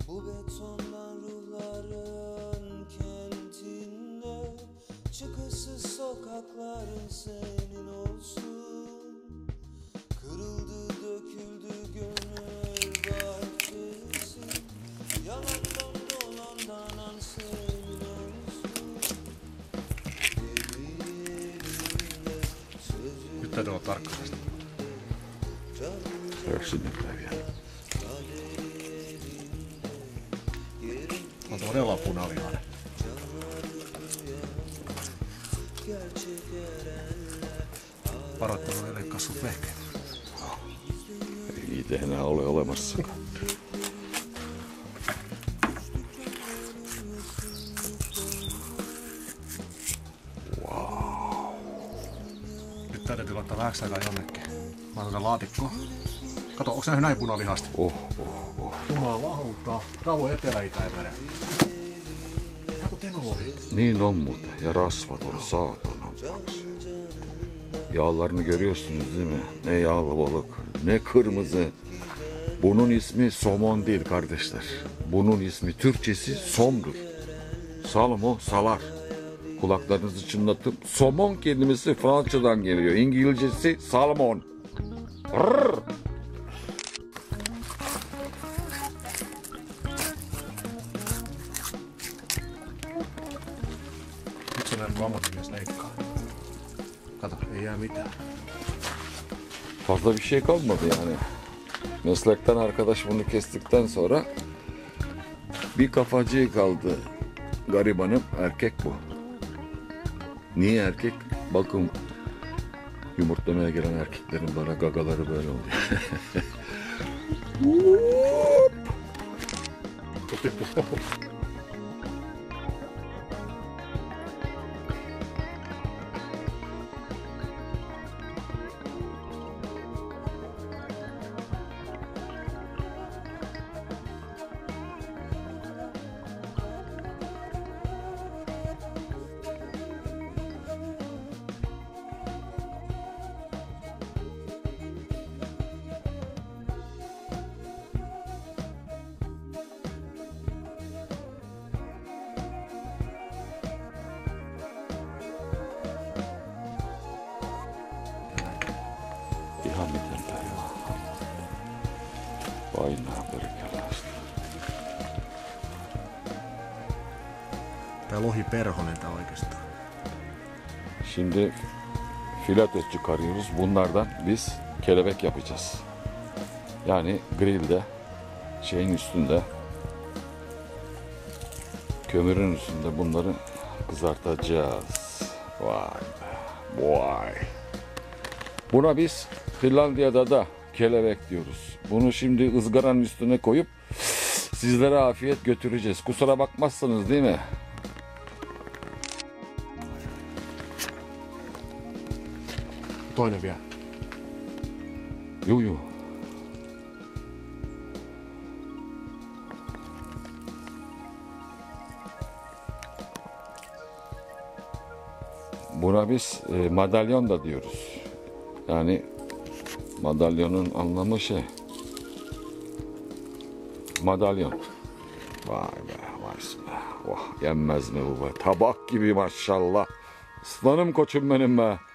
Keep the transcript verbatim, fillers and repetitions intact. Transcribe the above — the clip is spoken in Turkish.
Bu betondan ruhların kentinde, çıkışsız sokakların senin olsun. Kırıldı döküldü gönül bahçesi, yalandan dolandan an senin olsun. Nyt täytyy olla tarkkana. Yksinpäiviä. On todella punavihainen. Varoittelu ei leikkaa sun vehkeet. Ei niitä enää ole olemassakaan. Wow. Nyt tää täytyy laittaa vähäksi aikaa jonnekin. Mä otan tän laatikkoon. Kato, onks nähnyt näin punavihasta? Oh, oh, oh. Jumalauta. Rauho Etelä-Itämeren. Tää kun tenori. Niin on muuten. Ja rasvat on saatanan paksu. Yağlarını görüyorsunuz değil mi? Ne yağlı balık, ne kırmızı. Bunun ismi somon değil kardeşler. Bunun ismi Türkçesi somdur. Salmo salar. Kulaklarınızı çınlatıp somon kelimesi Fransızcadan geliyor. İngilizcesi salmon. Rrr. Nyt se näin kun ammattimies leikkaa. Kato, ei jää mitään. Fazla bir şey kalmadı yani. Meslekten arkadaş bunu kestikten sonra bir kafacı kaldı. Garibanım erkek bu. Niye erkek? Bakın yumurtlamaya gelen erkeklerin bana gagaları böyle oluyor. Ihan miten päivä. Painaa perkeleesti. Tää lohi perhonen tää oikeastaan. Şimdi fileto çıkarıyoruz. Bunlardan biz kelebek yapacağız. Yani grilde, şeyin üstünde, kömürün üstünde bunları kızartacağız. Vay be, vay. Buna biz Finlandiya'da da kelebek diyoruz. Bunu şimdi ızgaranın üstüne koyup sizlere afiyet götüreceğiz. Kusura bakmazsınız değil mi? Toinen vielä. Juu, juu. Buna biz e, madalyon da diyoruz. Yani madalyonun anlamı şey. Madalyon. Vay be, vay be. Oh, yenmez mi bu be? Tabak gibi maşallah. Aslanım koçum benim be.